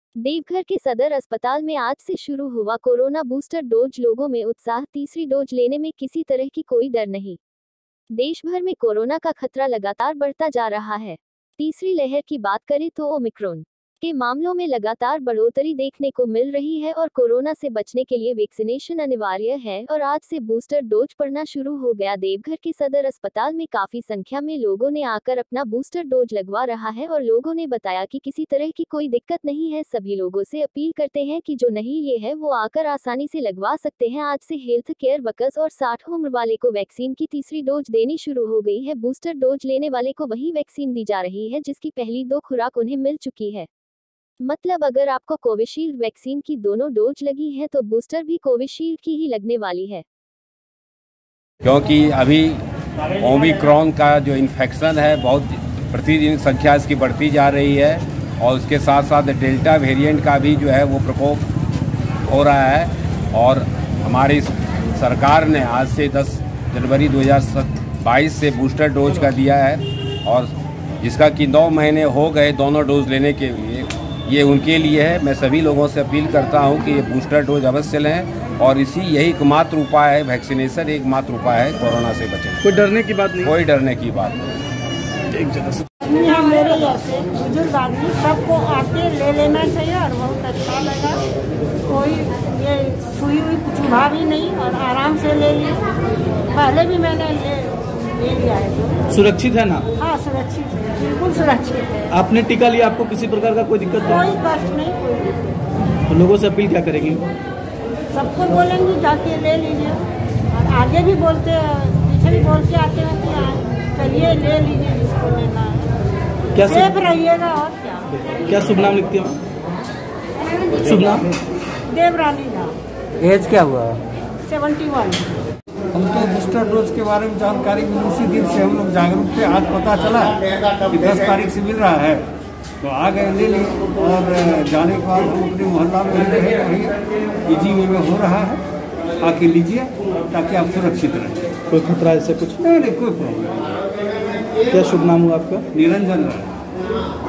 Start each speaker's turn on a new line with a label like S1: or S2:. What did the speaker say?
S1: देवघर के सदर अस्पताल में आज से शुरू हुआ कोरोना बूस्टर डोज। लोगों में उत्साह। तीसरी डोज लेने में किसी तरह की कोई डर नहीं। देश भर में कोरोना का खतरा लगातार बढ़ता जा रहा है। तीसरी लहर की बात करें तो ओमिक्रॉन के मामलों में लगातार बढ़ोतरी देखने को मिल रही है और कोरोना से बचने के लिए वैक्सीनेशन अनिवार्य है और आज से बूस्टर डोज पड़ना शुरू हो गया। देवघर के सदर अस्पताल में काफी संख्या में लोगों ने आकर अपना बूस्टर डोज लगवा रहा है और लोगों ने बताया कि किसी तरह की कोई दिक्कत नहीं है। सभी लोगों से अपील करते हैं कि जो नहीं लिए है वो आकर आसानी से लगवा सकते हैं। आज से हेल्थ केयर वर्कर्स और 60 उम्र वाले को वैक्सीन की तीसरी डोज देनी शुरू हो गई है। बूस्टर डोज लेने वाले को वही वैक्सीन दी जा रही है जिसकी पहली 2 खुराक उन्हें मिल चुकी है। मतलब अगर आपको कोविशील्ड वैक्सीन की दोनों डोज लगी है तो बूस्टर भी कोविशील्ड की ही लगने वाली है।
S2: क्योंकि अभी ओमिक्रॉन का जो इन्फेक्शन है बहुत प्रतिदिन संख्या इसकी बढ़ती जा रही है और उसके साथ साथ डेल्टा वेरिएंट का भी जो है वो प्रकोप हो रहा है। और हमारी सरकार ने आज से 10 जनवरी 2022 से बूस्टर डोज का दिया है और जिसका कि 9 महीने हो गए दोनों डोज लेने के लिए। ये उनके लिए है। मैं सभी लोगों से अपील करता हूं कि ये बूस्टर डोज अवश्य लें और यही एकमात्र उपाय है, वैक्सीनेशन एकमात्र उपाय है कोरोना से बचने।
S3: कोई डरने की बात नहीं,
S2: कोई डरने की बात नहीं।
S3: एक जगह से
S4: मेरे जैसे बुजुर्ग आदमी सबको आके ले लेना चाहिए और बहुत अच्छा लगा। कोई ये सुई हुई कुछ उठा भी नहीं और आराम से ले ली। पहले भी मैंने ले लिया है।
S3: सुरक्षित है ना?
S4: हाँ सुरक्षित है, बिल्कुल सुरक्षित है।
S3: आपने टीका लिया, आपको किसी प्रकार का कोई दिक्कत
S4: कोई कष्ट नहीं, कोई।
S3: तो लोगों से अपील क्या करेंगी?
S4: सबको बोलेंगे जाके ले लीजिए और आगे भी बोलते पीछे भी बोल के आते हैं कि चलिए ले लीजिए जिसको लेना है।
S3: क्या
S4: सेफ रहिएगा और क्या।
S3: क्या शुभ नाम लिखती हूँ? शुभ नाम
S4: देवरानी नाम।
S5: एज क्या हुआ?
S4: 71।
S5: हमको बूस्टर डोज के बारे में जानकारी मिली, उसी दिन से हम लोग जागरूक थे। आज पता चला कि 10 तारीख से मिल रहा है तो आ गए ले लिए और जाने के बाद हम अपने मोहल्ला में रहे इजी वे में हो रहा है, आके लीजिए ताकि आप सुरक्षित रहें।
S3: कोई खतरा ऐसे कुछ
S5: नहीं, कोई प्रॉब्लम नहीं।
S3: क्या शुभ नाम हुआ आपका?
S5: निरंजन।